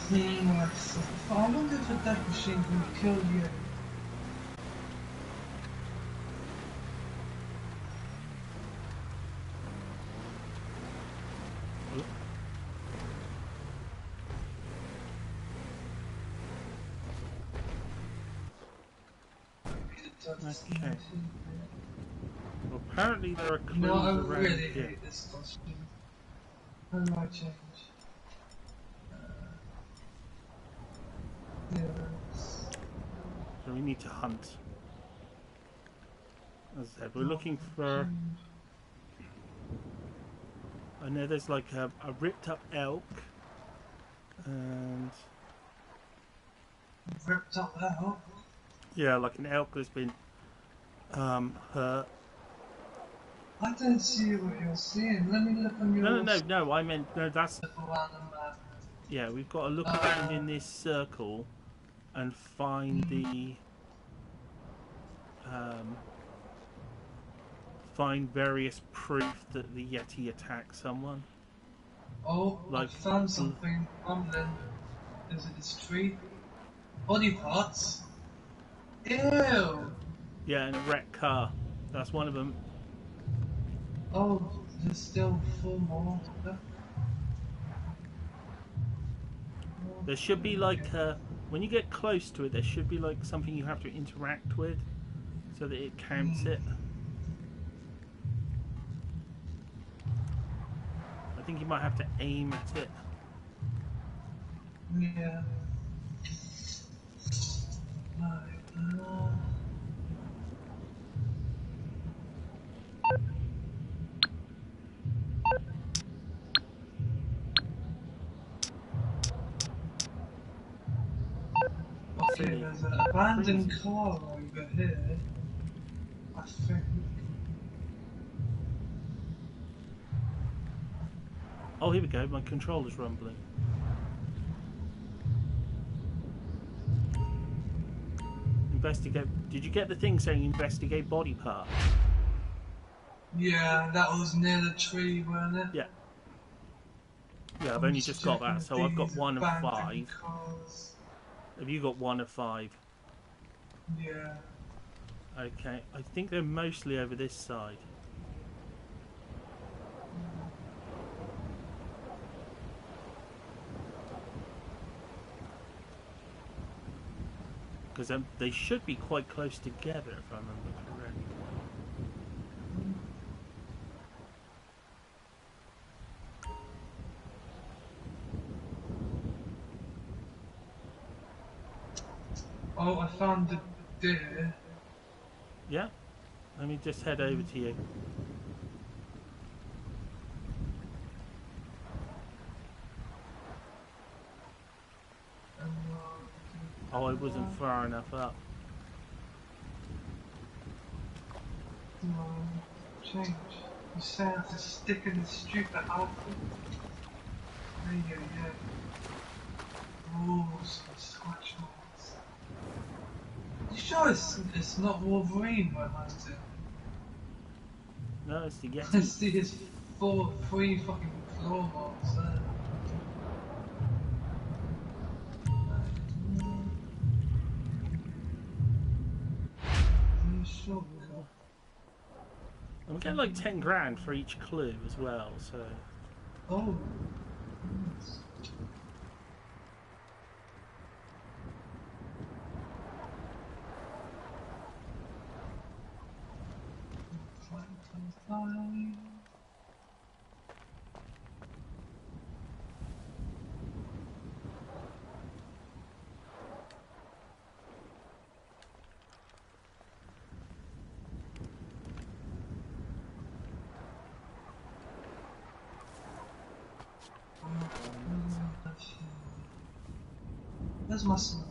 I wonder if a death machine can kill you. Okay. Well, apparently there are clues No, I around really here. hate this costume. How do I change? Yes. So we need to hunt. As I said, we're looking for... I know there's like a ripped up elk. And... Ripped up elk? Yeah, like an elk that's been hurt. I don't see what you're seeing. Let me look on your... No, I meant... No, that's... Look around the map. Yeah, we've got to look around in this circle and find the... find various proof that the Yeti attacked someone. Oh, Like, I found something rumbling. Is it this tree? Body parts? Ew! Yeah, and a wrecked car. That's one of them. Oh, there's still 4 more. There should be like when you get close to it, there should be like something you have to interact with so that it counts it. I think you might have to aim at it. Yeah. Okay, there's an abandoned car over here. I think. Oh, here we go. My controller's rumbling. Investigate. Did you get the thing saying investigate body parts? Yeah, that was near the tree, wasn't it? Yeah. Yeah, I've only just got that, so I've got 1 of 5. Cars. Have you got 1 of 5? Yeah. Okay, I think they're mostly over this side. Because they should be quite close together, if I remember correctly. Oh, I found the deer. Yeah? Let me just head over to you. Oh, I wasn't far enough up. Change. You say I have to stick in this stupid outfit. Yeah. Rules for scratch marks. You sure it's not Wolverine we're hunting? No, it's the Yeti. I see his 3 fucking claw marks there. Sure. I'm getting like 10 grand for each clue as well, so... Oh. Where's my smoke?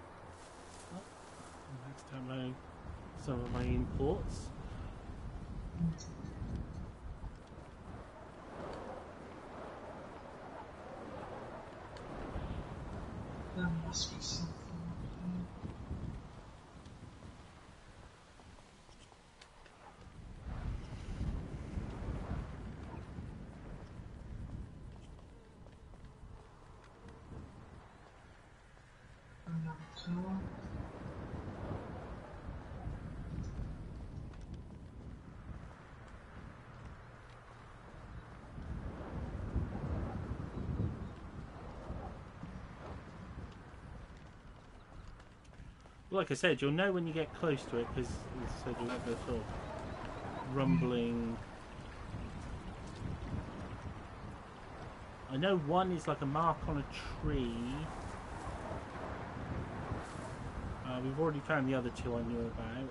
Let's download some of my imports. There must be something. Another car. Like I said, you'll know when you get close to it because you'll have the sort of rumbling. I know one is like a mark on a tree. We've already found the other two I knew about.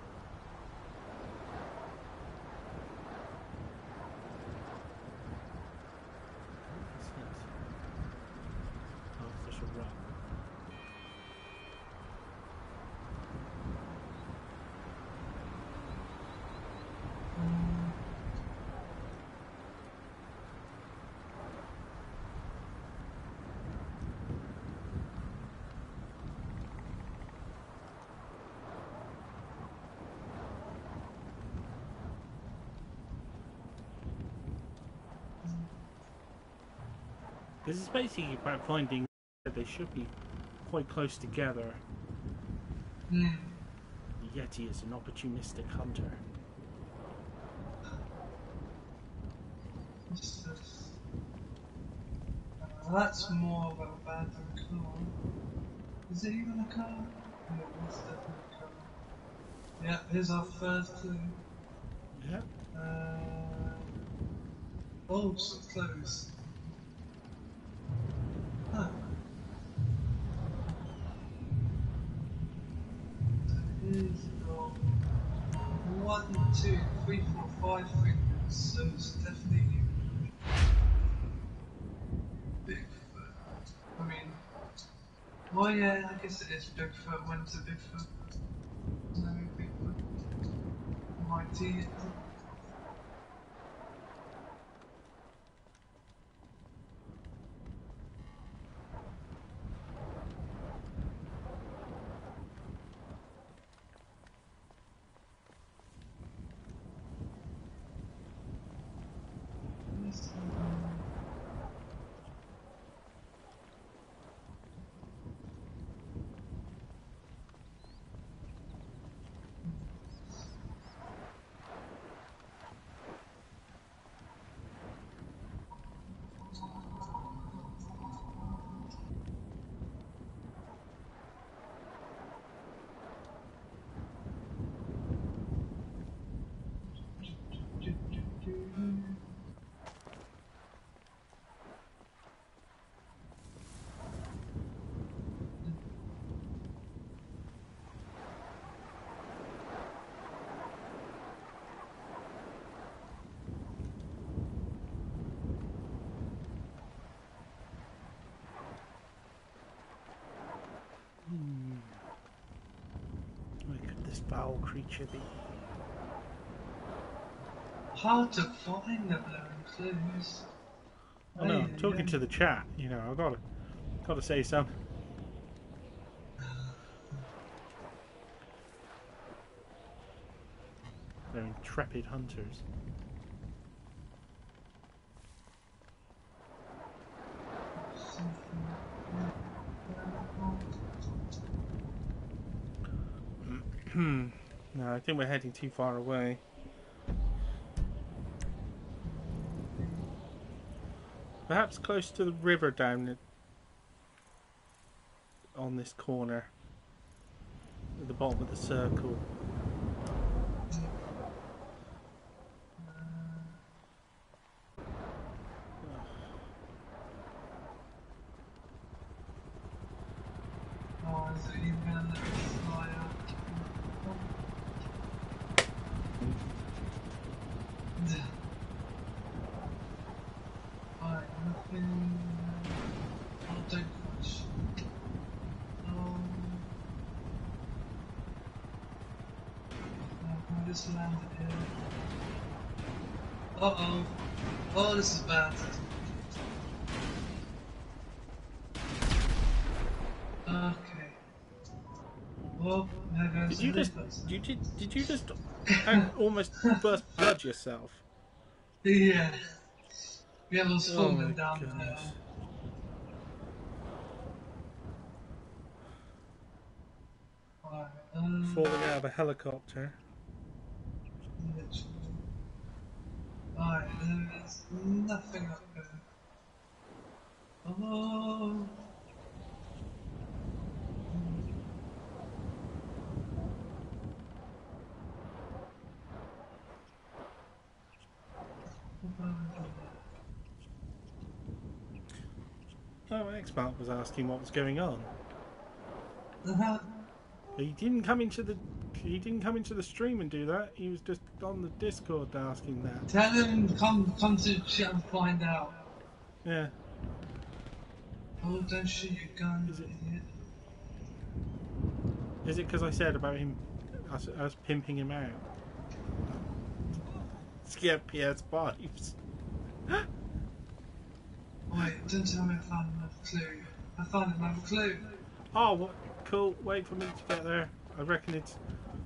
What's this? Artificial rock. This is basically about finding that they should be quite close together. The Yeti is an opportunistic hunter. What's this? That's more of an abandoned car. Is it even a car? No, it's definitely a car. Yeah, here's our first clue. Yeah. Oh, it's closed. Huh. So here's got 1, 2, 3, 4, 5 fingers, so it's definitely Bigfoot. I mean, well, yeah, I guess it is Bigfoot. When's a Bigfoot? No Bigfoot. Mighty. Where could this foul creature be? Hard to find the blowing clues. Oh no, I'm talking to the chat. You know, I've got to say something. They're intrepid hunters. No, I think we're heading too far away. Perhaps close to the river down on this corner. At the bottom of the circle. Oh, is it even gonna let us fly up? Alright, nothing. Oh, don't push. I just landed here. Uh-oh. Oh, this is bad. Okay. Well, there goes Did the you just helicopter. did you just almost burst blood yourself? Yeah. Yeah, I was Oh falling my down the goodness! hill. Alright, Falling out of a helicopter. literally. Alright, there is nothing up there. Oh. Oh, X-Mark was asking what was going on. Uh-huh. He didn't come into the stream and do that. He was just on the Discord asking that. Tell him come to chat and find out. Yeah. Oh, don't shoot your gun, Is it idiot. is it because I said about him us pimping him out? Skip PS5s. Wait, don't tell me I found another clue. I found another clue. Oh, what? Cool. Wait for me to get there. I reckon it's.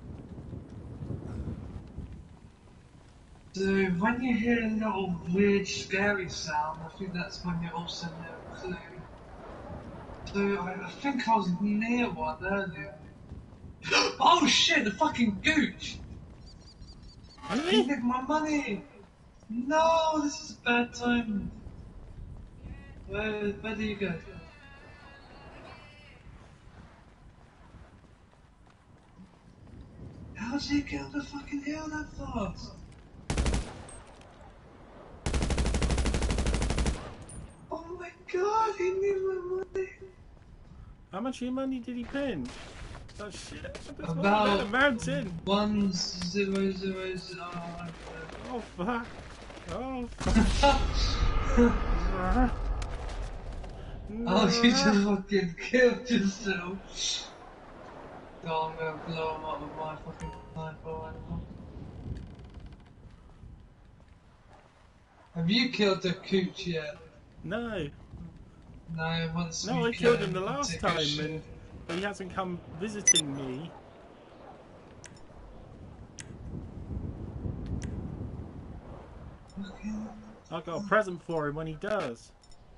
So when you hear a little weird scary sound, I think that's when you're also near a clue. So I think I was near one earlier. Oh shit, the fucking gooch! He Really? nicked my money! No, this is a bad time. Where do you go? How did you get on the fucking hill that fast? Oh my god, he nicked my money! How much of your money did he pinch? Oh shit! There's one down About a mountain. 1000. Oh fuck! Oh fuck! Oh, you just fucking killed yourself. Oh, I'm gonna blow him up with my fucking sniper. Have you killed the cooch yet? No, No, once no, we I kill killed him him, the you can last take a time, shit. but he hasn't come visiting me. Fucking. I've got a present for him when he does.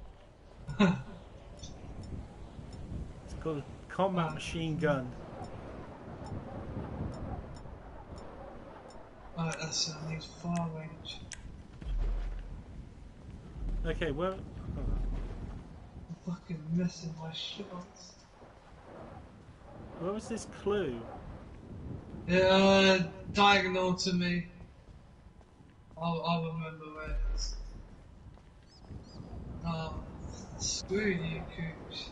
It's called a combat machine gun. Alright, that's it. I need far range. Okay, well, I'm fucking missing my shots. where was this clue? Yeah, diagonal to me. I'll remember where it is. Oh, screw you, cooch.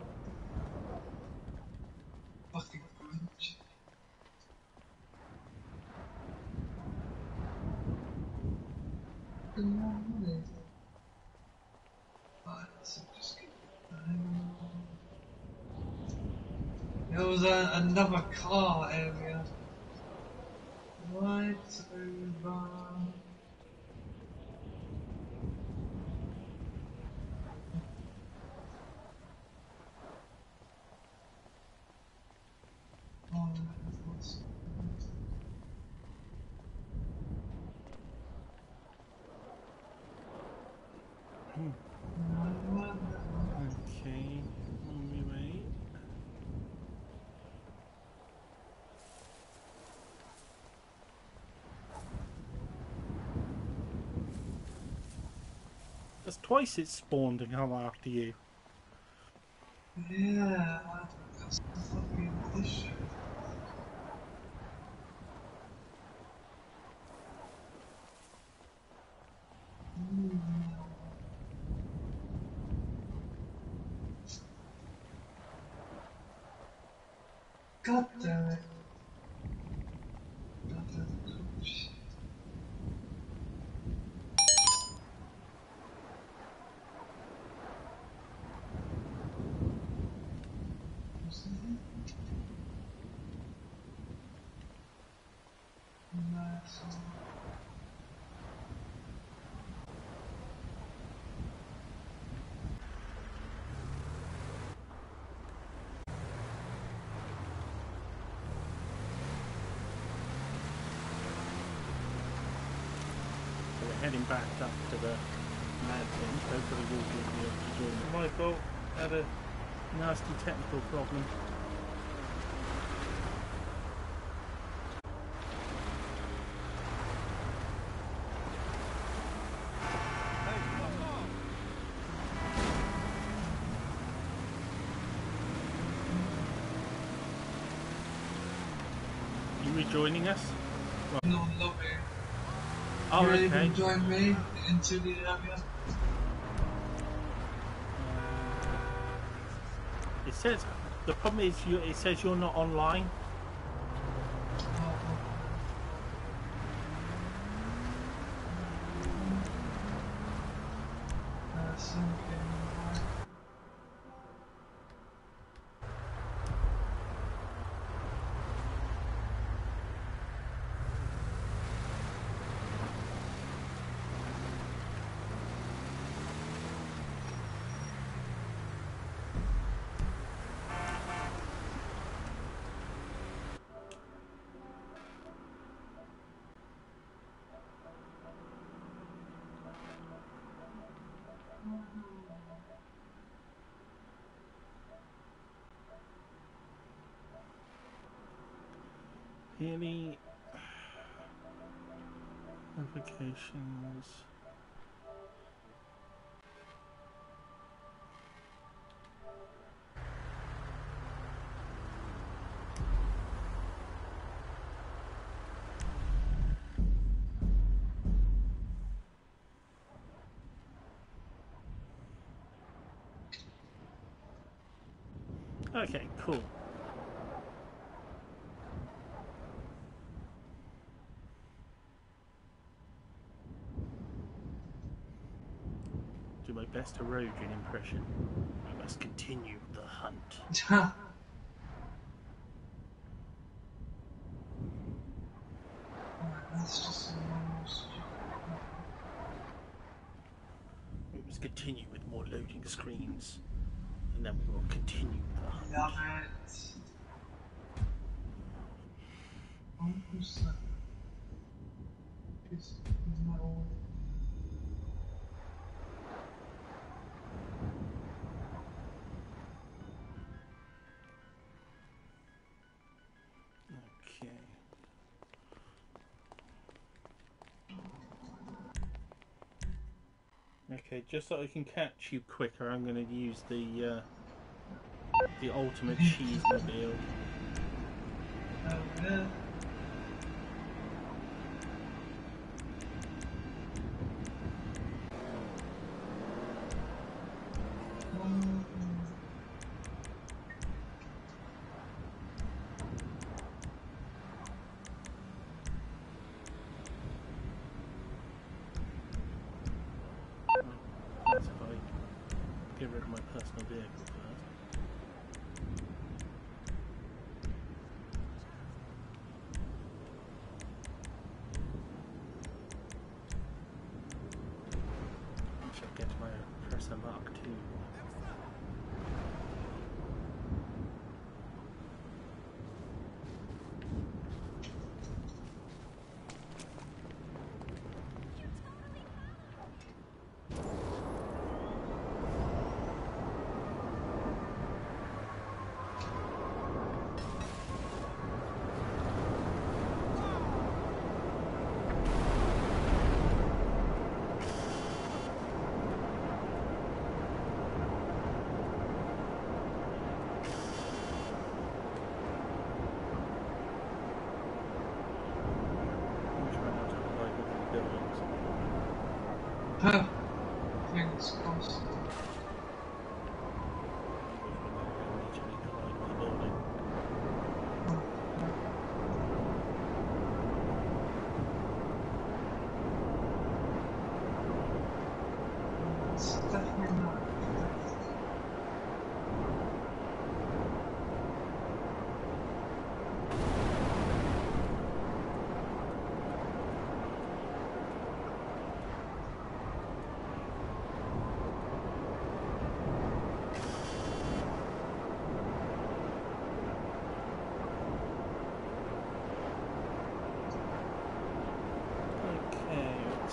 Fucking Grinch. Fucking more money. Right, so just get there was another car area. Right over. Oh, Okay, on my way. That's twice it's spawned and come after you. yeah, that's the fucking issue. God damn it. God damn it. Shit. What's that? Nice. heading back up to the mountains. Hopefully we'll be able to join them. My fault. Had a nasty technical problem. You rejoining us? No lobby. Oh, You okay. can join me into the area. It says the problem is it says you're not online. Any notifications? Okay, cool. Do my best Erosion impression. We must continue the hunt. That's just We must continue with more loading screens, and then we will continue the hunt. love it. Oh, who's that? Is my old. Okay. Okay, just so I can catch you quicker, I'm going to use the ultimate cheese mobile. Oh, yeah. That's if I get rid of my personal vehicle first. I shall get my Presser Mark II. Fingers crossed. It's definitely not.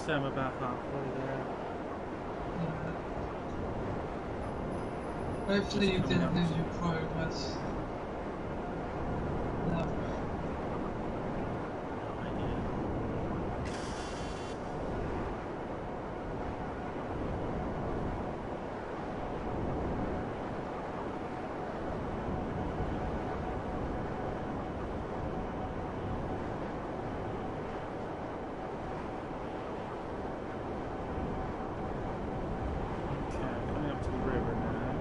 So I'm about halfway there. Yeah. Hopefully you Just coming didn't up lose to- your progress. No. Okay, coming up to the river now.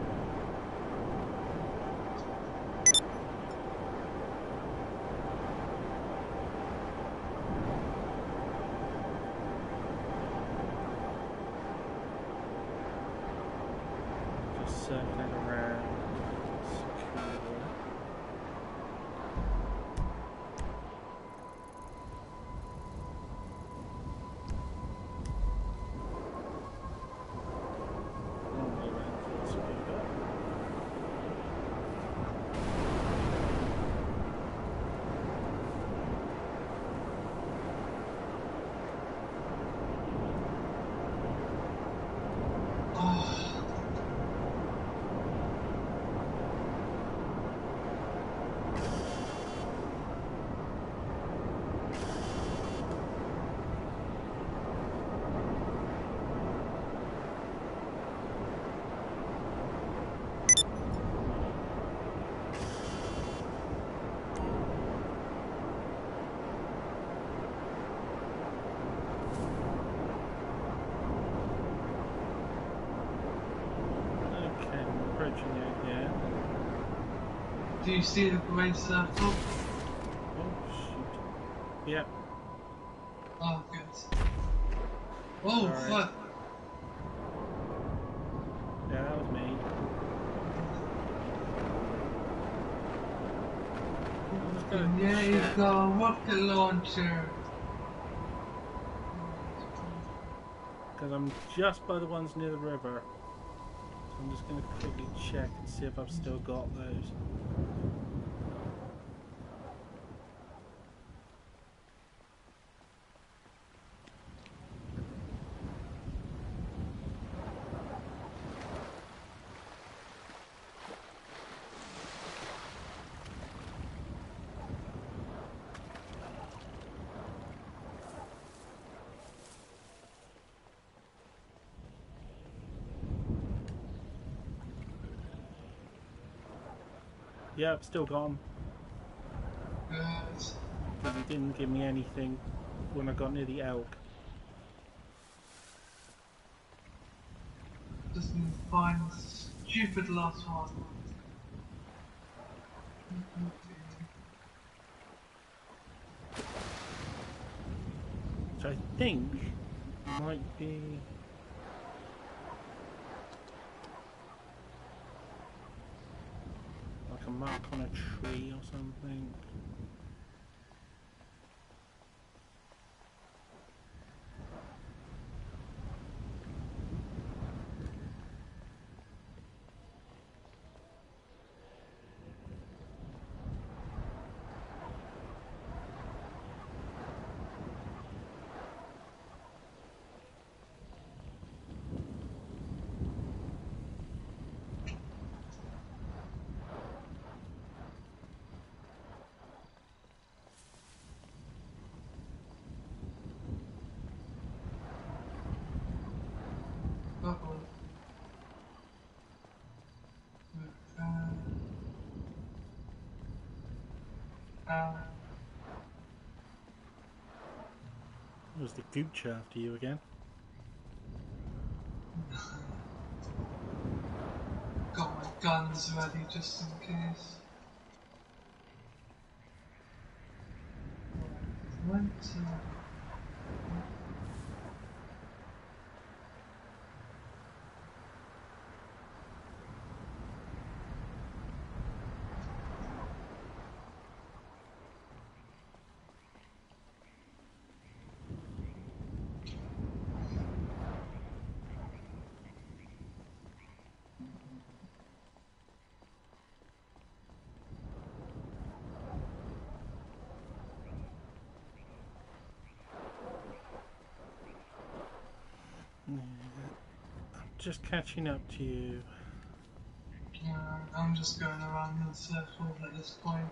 Just circling around securely. Normally around full speed up. Oh, Okay, I'm approaching it again. do you see the grey circle? Oh shoot. Yep, Oh, good. Oh, sorry. fuck. Yeah, that was me. I'm just gonna There you check. go, rocket launcher. Because I'm just by the ones near the river. So I'm just going to quickly check and see if I've still got those. Yep, still got them. Good. Because it didn't give me anything when I got near the elk. Just need to find the stupid last one. Which I think might be... like a mark on a tree or something. Uh-oh. Uh, Was the gooch after you again? got my guns ready just in case. Right, just catching up to you. I'm just going around in circles at this point.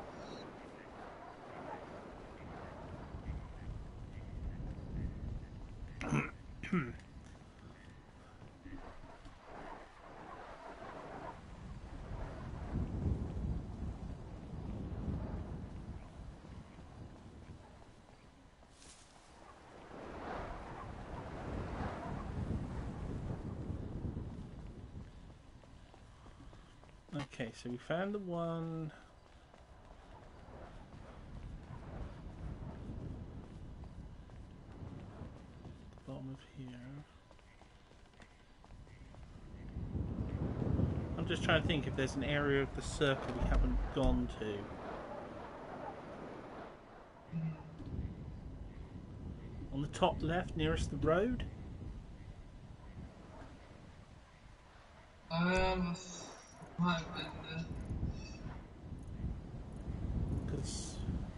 Okay, so we found the one. The bottom of here. I'm just trying to think if there's an area of the circle we haven't gone to. On the top left, nearest the road? Might have been there. Because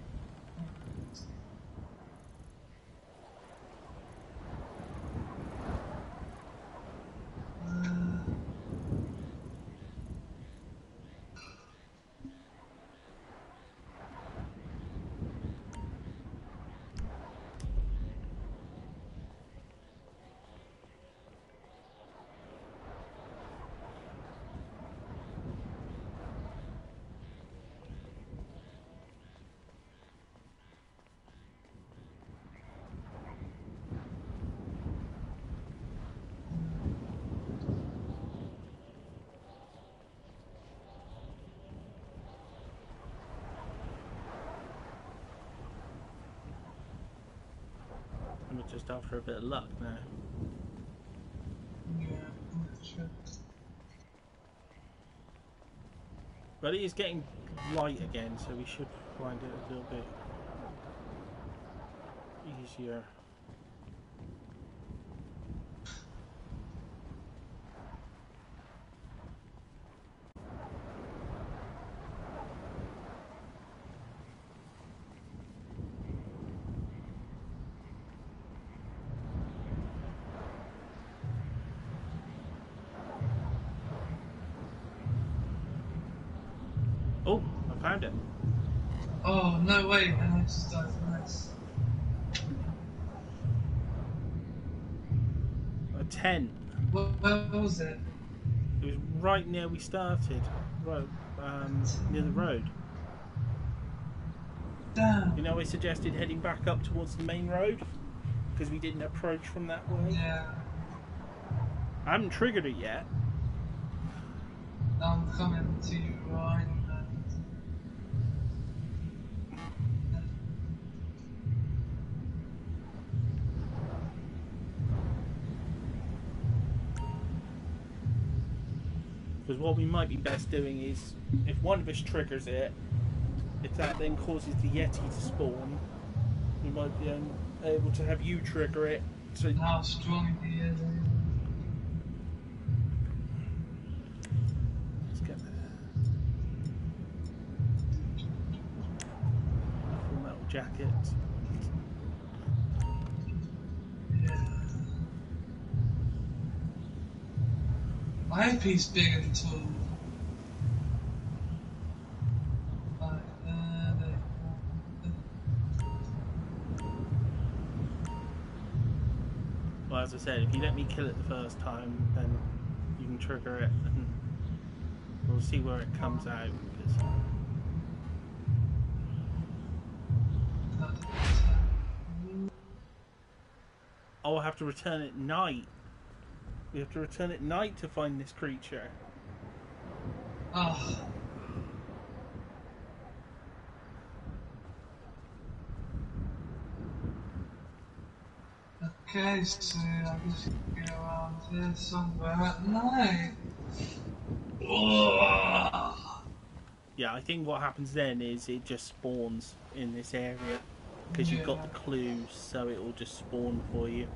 I'm just after a bit of luck now. Yeah, I'm not sure. But it is getting light again, so we should find it a little bit easier. Oh, I found it. Oh, no way, and I just died. Nice. A 10. Where was it? It was right near we started. Right, near the road. Damn. You know, I suggested heading back up towards the main road because we didn't approach from that way. Yeah. I haven't triggered it yet. I'm coming to you right now. Because what we might be best doing is, if one of us triggers it, if that then causes the Yeti to spawn, we might be able to have you trigger it. So How strong he is. let's get there. Full metal jacket. Yeah. I hope he's big and tall. Well, as I said, if you let me kill it the first time, then you can trigger it, and we'll see where it comes out. Because I'll have to return at night. We have to return at night to find this creature. Oh. Okay, so I just go around here somewhere at night. Yeah, I think what happens then is it just spawns in this area because you've got the clues, so it will just spawn for you.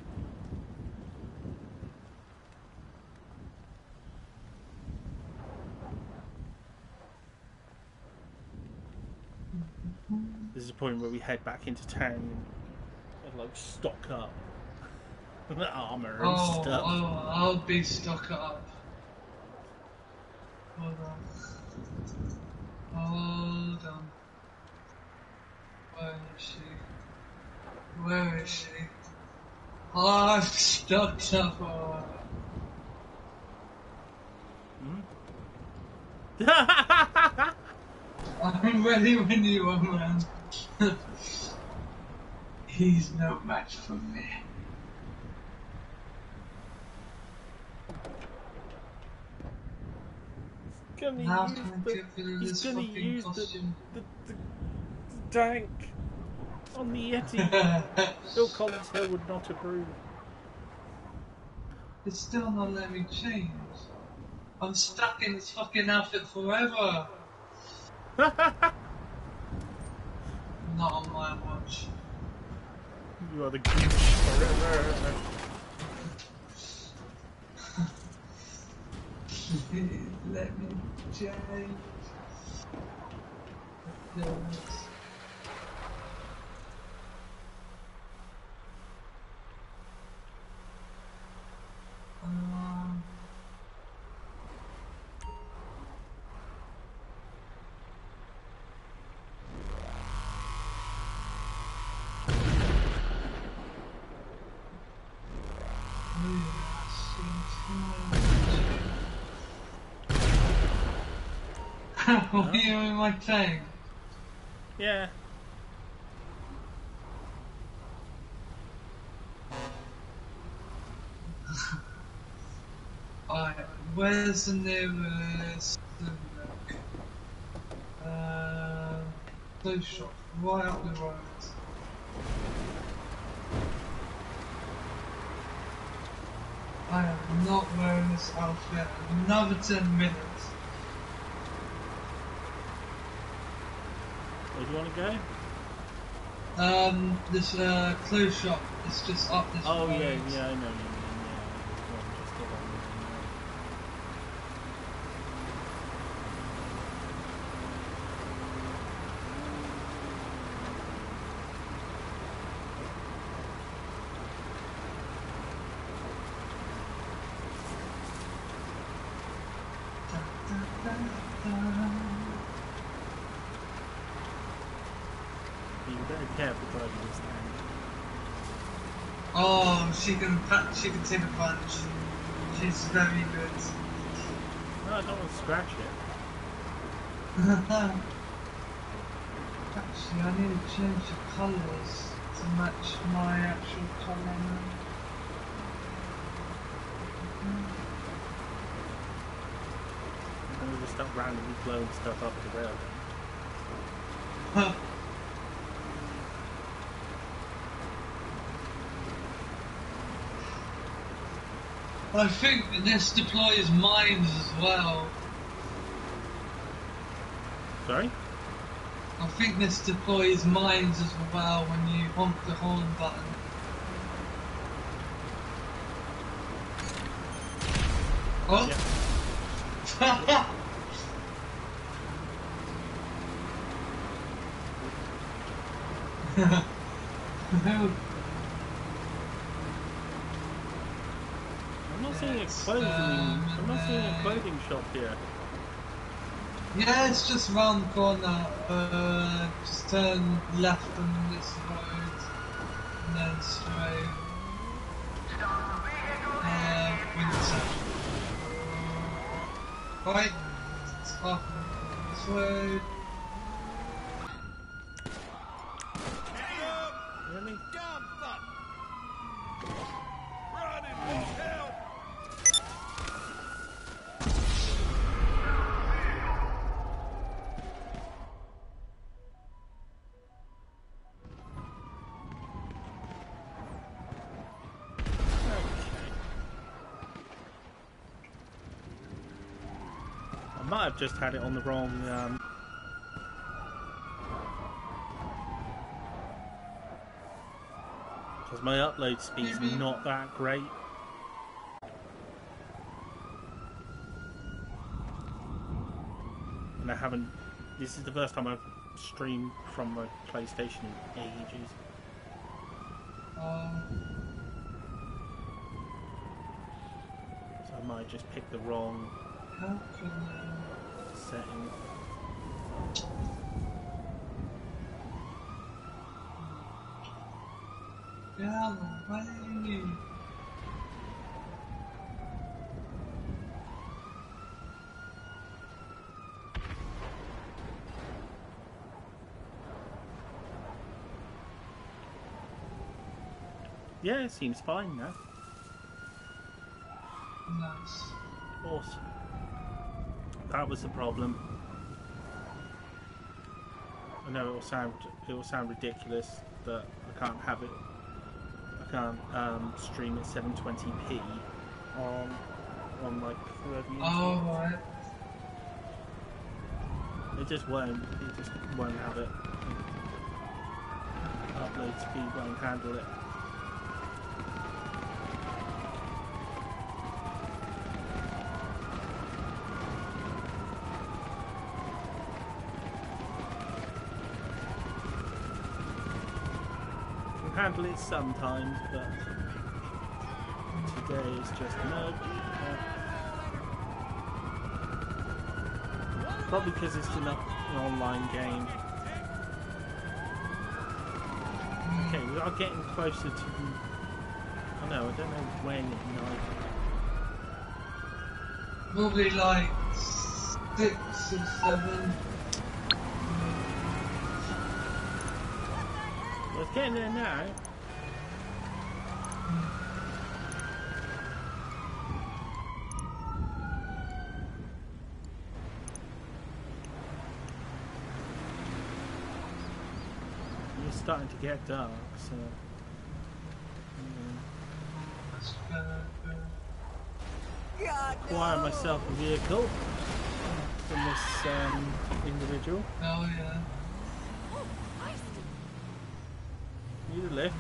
This is the point where we head back into town and like stock up. Armor and Oh, stuff. I'll be stuck up. Hold on. Hold on. Where is she? Where is she? Oh, I'm stuck up. Oh. I'm ready when you are, man. He's no match for me. How can I get rid of this fucking costume? The tank on the Yeti. Phil Collins here would not approve. It's still not letting me change. I'm stuck in this fucking outfit forever. Not on my watch. You are the gooch forever. Please let me change. Because Are you in my tank? Yeah. Alright, where's the nearest clothes shop? Right up the road. I am not wearing this outfit another 10 minutes. Where do you want to go? This clothes shop is just up this road. Oh, yeah, I know what you mean, yeah. Well, just along the main road. You better be careful driving this tank. Oh, she can take a punch. She's very good. No, I don't want to scratch it. Actually, I need to change the colours to match my actual colour now. I'm going to just start randomly blowing stuff up the rail. Huh. I think this deploys mines as well. Sorry? I think this deploys mines as well when you honk the horn button. Oh! Yeah. I'm not seeing a clothing shop here. Yeah, it's just round the corner. Just turn left on this road and then straight. Winter. Right, it's up this road. Really? I might have just had it on the wrong. Because my upload speed's not that great. And I haven't. This is the first time I've streamed from my PlayStation in ages. I might just pick the wrong How can setting. get out of the way? Yeah, it seems fine now. Nice. Awesome. That was the problem. I know it will sound ridiculous that I can't have it. I can't stream at 720p on like whoever you. Oh right. It just won't. It just won't have it. Upload speed won't handle it. Handle it sometimes, but today is just no. Probably because it's an online game. Okay, we are getting closer to. I know. I don't know when at night. Probably like 6 or 7. Well, it's getting there now. It's starting to get dark, so. Let's go. Acquire myself a vehicle from this individual. Oh yeah. Need a lift.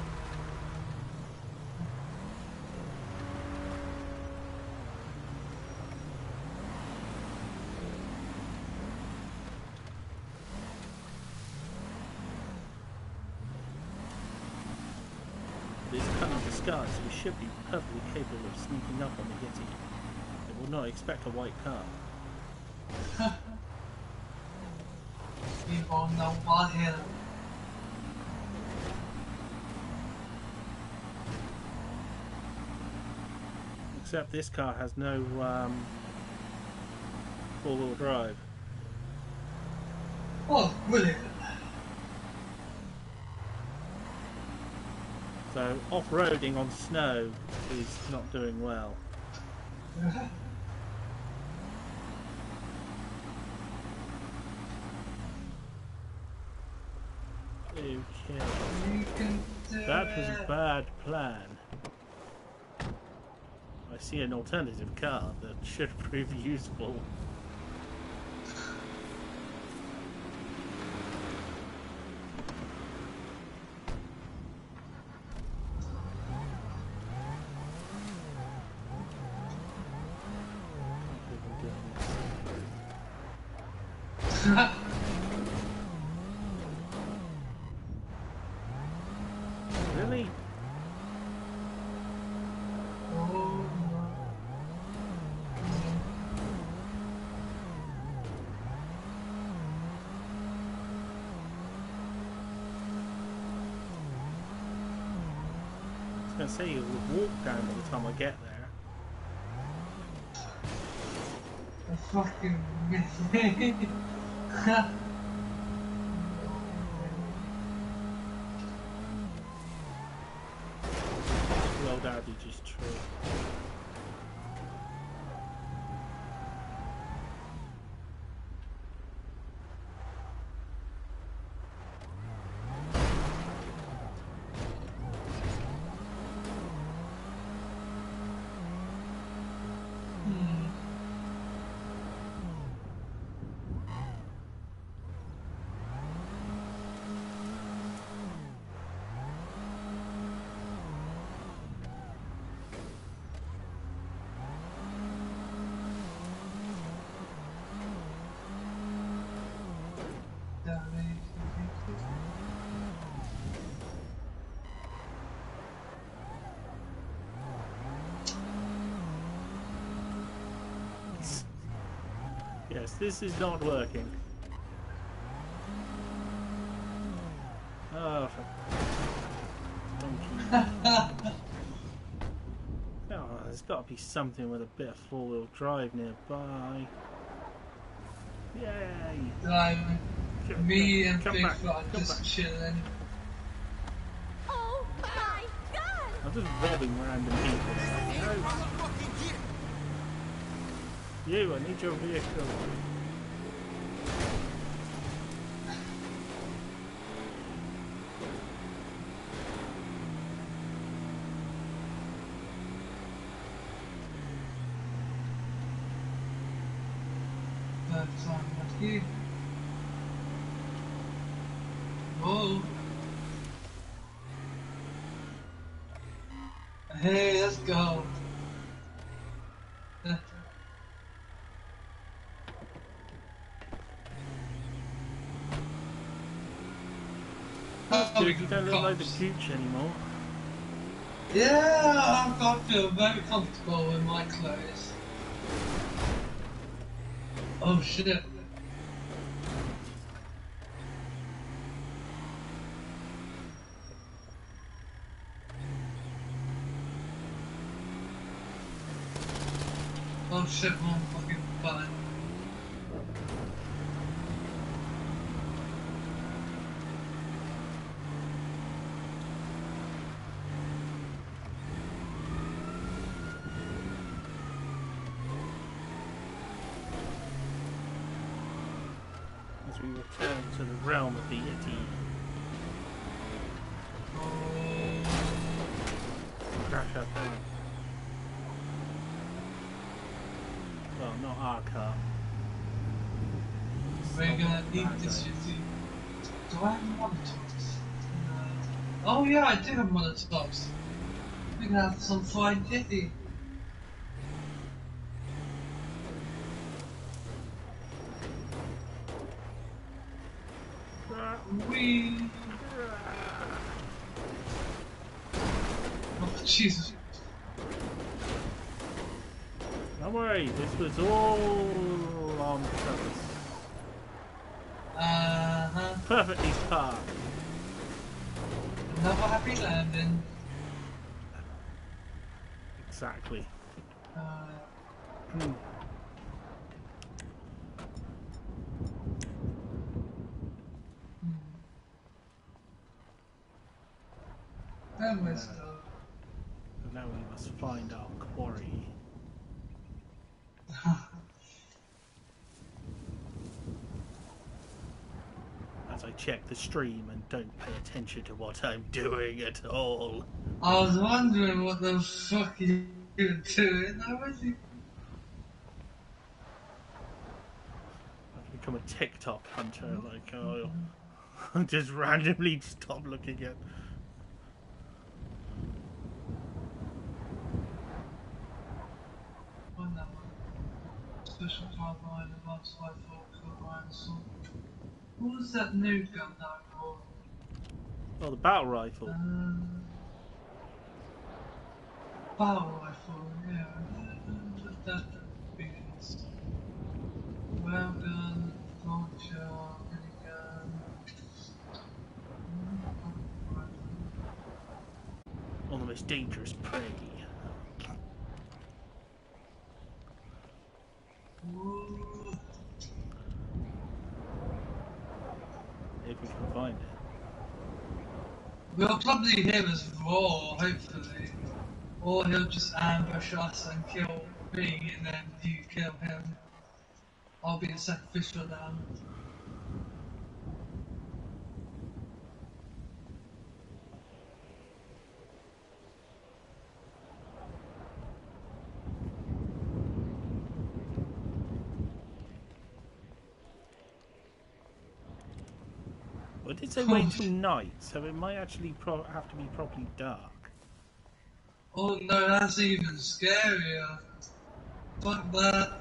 With its cunning disguise, we should be perfectly capable of sneaking up on the Yeti. It will not expect a white car. You all know what here. Except this car has no four-wheel drive. Oh, brilliant. So off-roading on snow is not doing well. Okay. You can do That was it. a bad plan. I see an alternative car that should prove useful. Really? Oh, I was going to say, you would walk down by the time I get there. I fucking miss me. The old adage is true. Yes, this is not working. Oh, for donkey. Oh, there's got to be something with a bit of four-wheel drive nearby. Yay! Me and Come back, Bigfoot are come just back. chilling. Oh my god! I'm just robbing random people. No. You, I need your vehicle. That's unlucky. Whoa. Hey, let's go. That's good, you don't look like the gooch anymore. Yeah, I feel very comfortable in my clothes. Oh shit. Oh shit, wrong fucking button. As we return to the realm of the Yeti. Crash our car. Well, not our car. We're gonna need this Yeti. Do I have Molotovs? No. Oh yeah, I do have Molotovs. We're gonna have some fine Yeti. Wee. Oh Jesus. Don't worry, this was all on purpose. Perfectly parked. Another happy landing. Exactly. Then we're still. And now we must find our quarry. As I check the stream and don't pay attention to what I'm doing at all. I was wondering what the fuck you were doing. I was. I've become a TikTok hunter, like, oh, just randomly stop looking at. Special carbine, advanced life carbine, so. What was that new gun that I bought? Oh, the battle rifle. Battle rifle, yeah. That begins. Railgun, launcher, minigun. All the most dangerous prey. Ooh. If we can find it. We'll probably hear us roar, hopefully. Or he'll just ambush us and kill me, and then you kill him. I'll be the sacrificial lamb. Well, it did say wait till night, so it might actually have to be properly dark. Oh no, that's even scarier. Fuck that.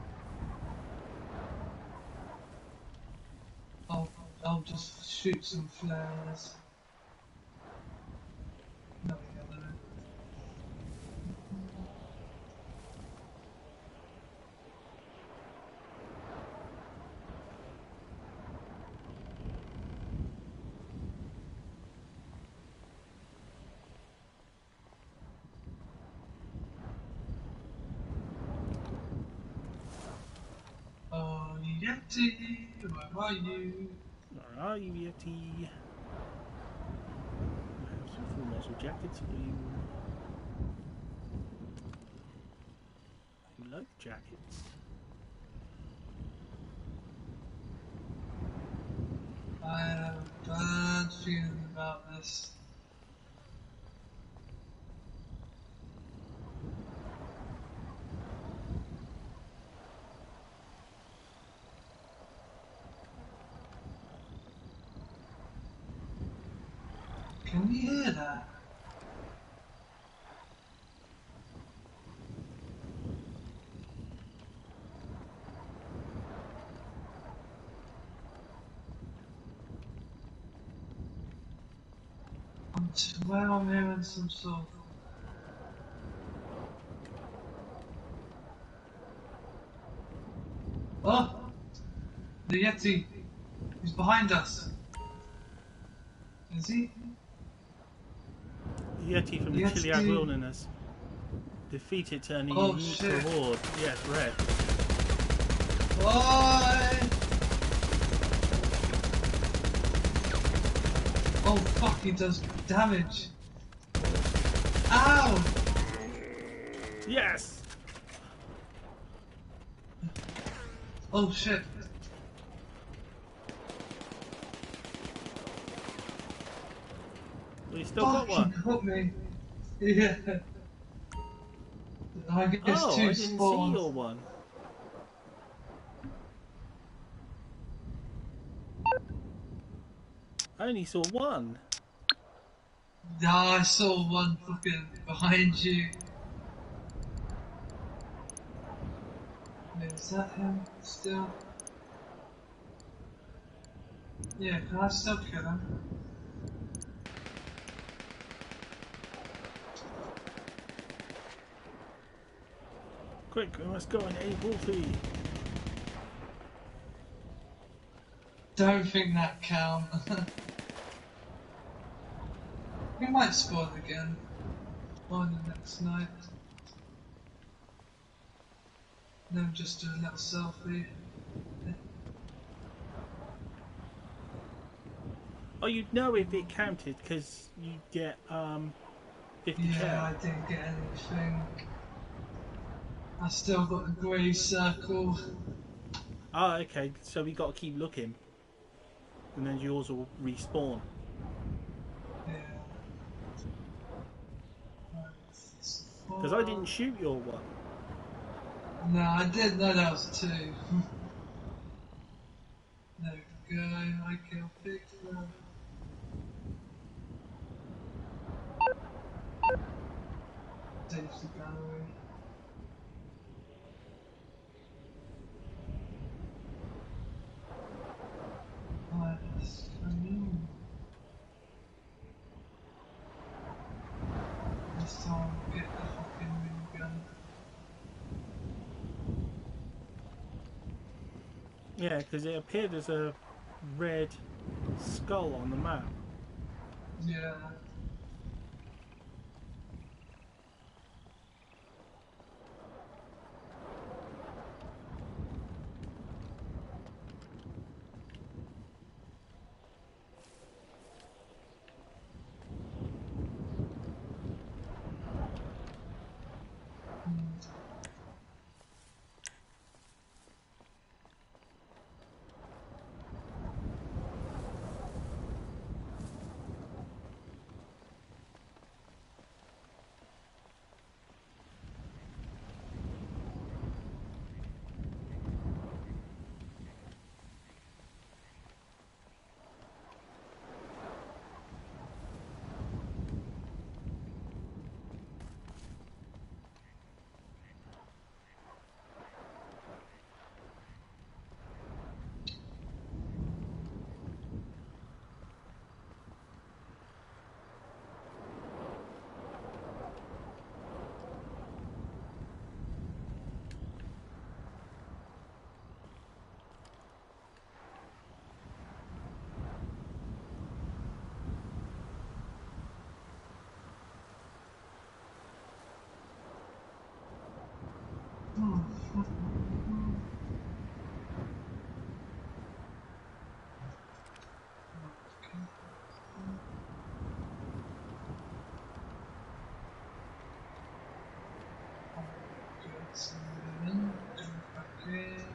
I'll just shoot some flares. No, we go. Yeti, where are you? Where are you, Yeti? I have some full muzzle jackets for you. You like jackets? I have a bad feeling about this. Can you hear that? I swear I'm hearing some sort of... Oh! The Yeti! He's behind us! Is he? The Yeti from the Chiliad Yeti! Wilderness. Defeat it, turning Oh unique shit! reward. Yes, red. Why? Oh fuck, he does damage! Ow! Yes! Oh shit! Well, you still got one. Fucking got me! Yeah! I guess Oh, two I didn't see spawns. your one. I only saw one. No, I saw one fucking behind you. Wait, is that him still? Yeah, can I still kill him? Quick, we must go and aid Wolfie. Don't think that count. We might spawn again on the next night. Then just do a little selfie. Oh, you'd know if it counted because you get 50k. Yeah, I didn't get anything. I still got the grey circle. Ah, okay. So we got to keep looking, and then yours will respawn. Yeah. Because I didn't shoot your one. No, I did know that was two. There we go, I killed Bigfoot. Safety gallery. Nice. This time we'll get the fucking minigun. Yeah, because it appeared as a red skull on the map. Yeah. So then, go back in.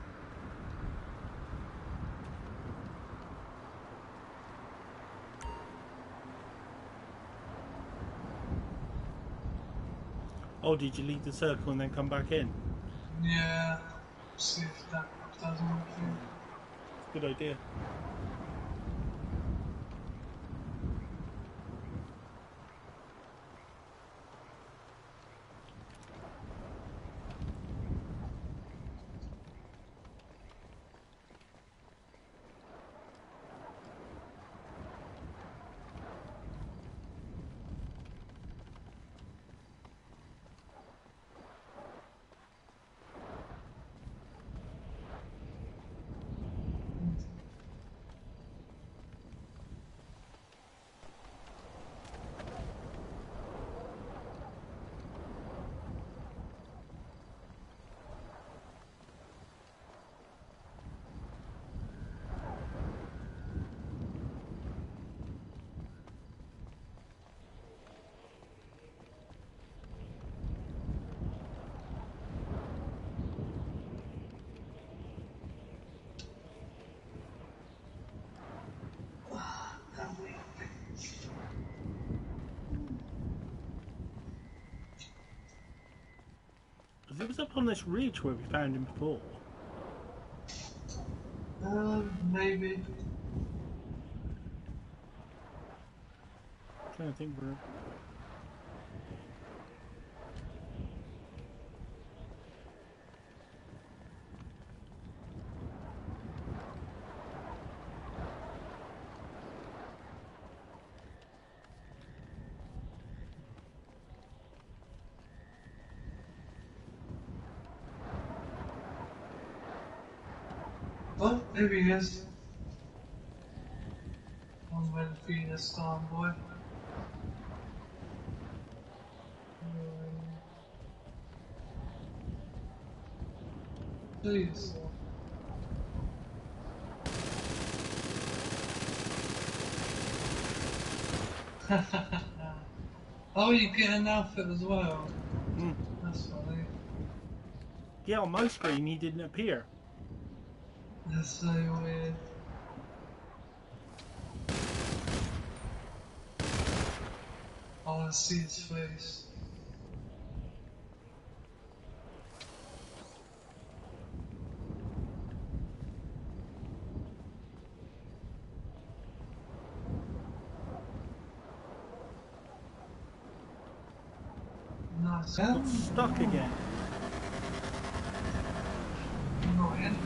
Oh, did you leave the circle and then come back in? Yeah, see if that does anything. Good idea. Because it was up on this ridge where we found him before. Maybe. I'm trying to think where. Oh, there he is. On where the Venus Star Boy. Please. Oh, you get an outfit as well. Mm. That's funny. Yeah, on my screen he didn't appear. That's so weird. I want to see his face. Nice. Got stuck again. Annoying.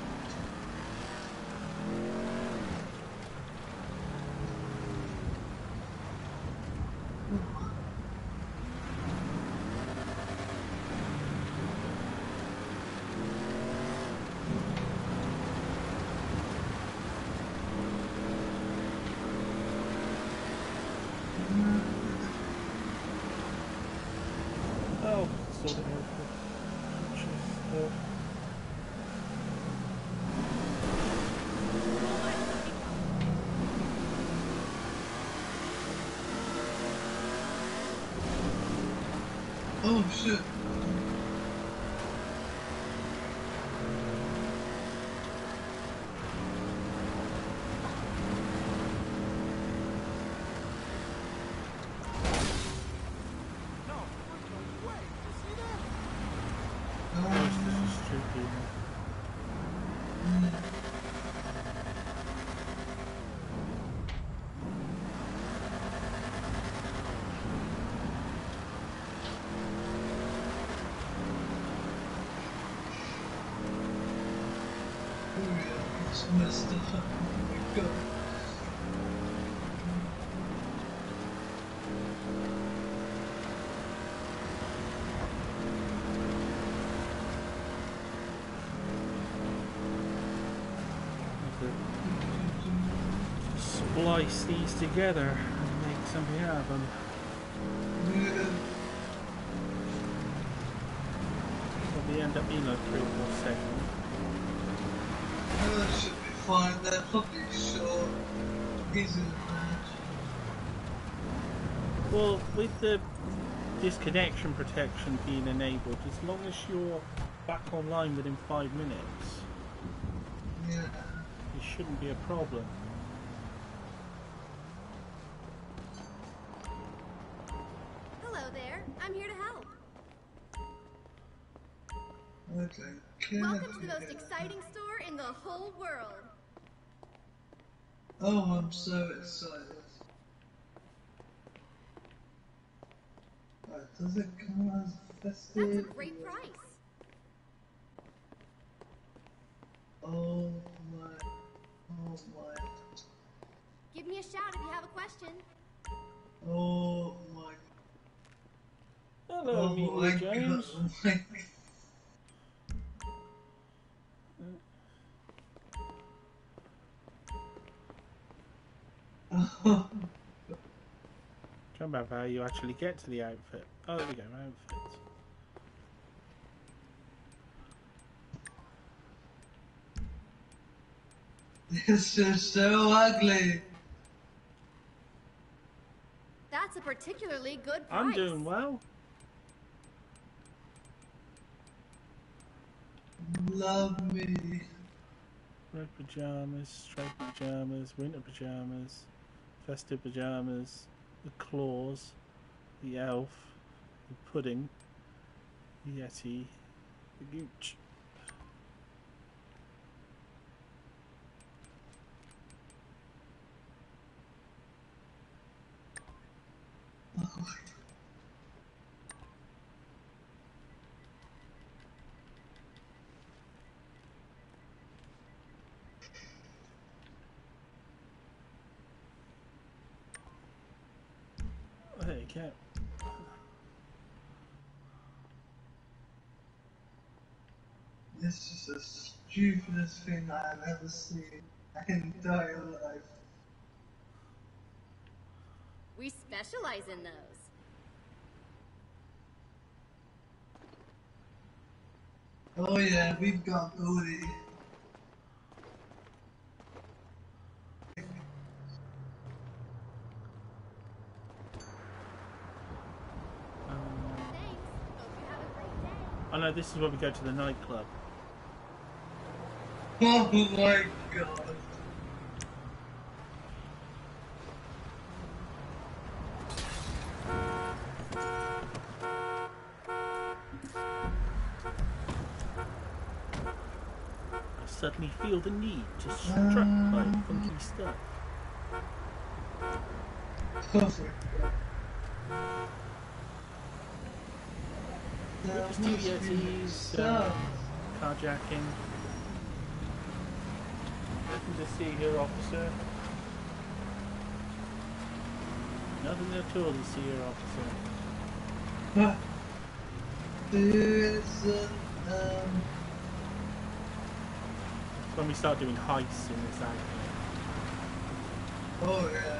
Oh, sort of. Oh shit. Stupid. Oh yeah, it's messed up. Oh my god. Splice these together and make something out of them. Yeah. Probably end up being like 3 or 4 seconds. Should be fine. They're probably short. Easy to manage. Well, with the disconnection protection being enabled as long as you're back online within 5 minutes. Yeah. It shouldn't be a problem. Hello there. I'm here to help. Okay. Welcome to the most exciting store in the whole world. Oh, I'm so excited. Right, does it come as festive? That's a great price. Oh my. Oh my. Give me a shout if you have a question. Oh my. Hello, Oh Amelia my James. God. Oh my God. Trying about how you actually get to the outfit. Oh, there we go, outfits. This is so ugly. That's a particularly good price. I'm doing well. Love me. Red pajamas, striped pajamas, winter pajamas, festive pajamas, the claws, the elf, the pudding, the Yeti, the gooch. There you go. This is the stupidest thing I have ever seen in entire life. We specialize in those. Oh yeah, we've got booty. Thanks. Hope you have a great day. Oh no, this is where we go to the nightclub. Oh my God. I suddenly feel the need to strut by funky stuff. Witness to Yetis, carjacking. Nothing to see here, officer. Nothing at all to see here, officer. It's when we start doing heists in this outfit. Oh yeah.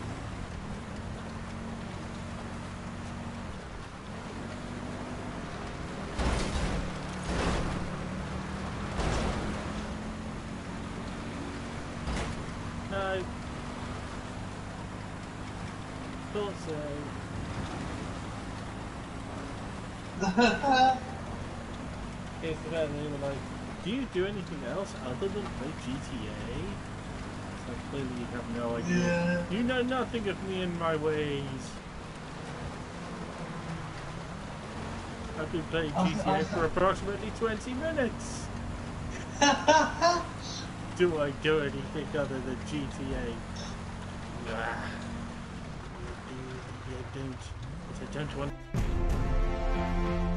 No. Thought so. Here's the bit, they were like, do you do anything else other than play GTA? So clearly you have no idea. Yeah. You know nothing of me and my ways. I've been playing GTA for approximately 20 minutes. Do I do anything other than GTA? Nah. I don't. Because I don't want...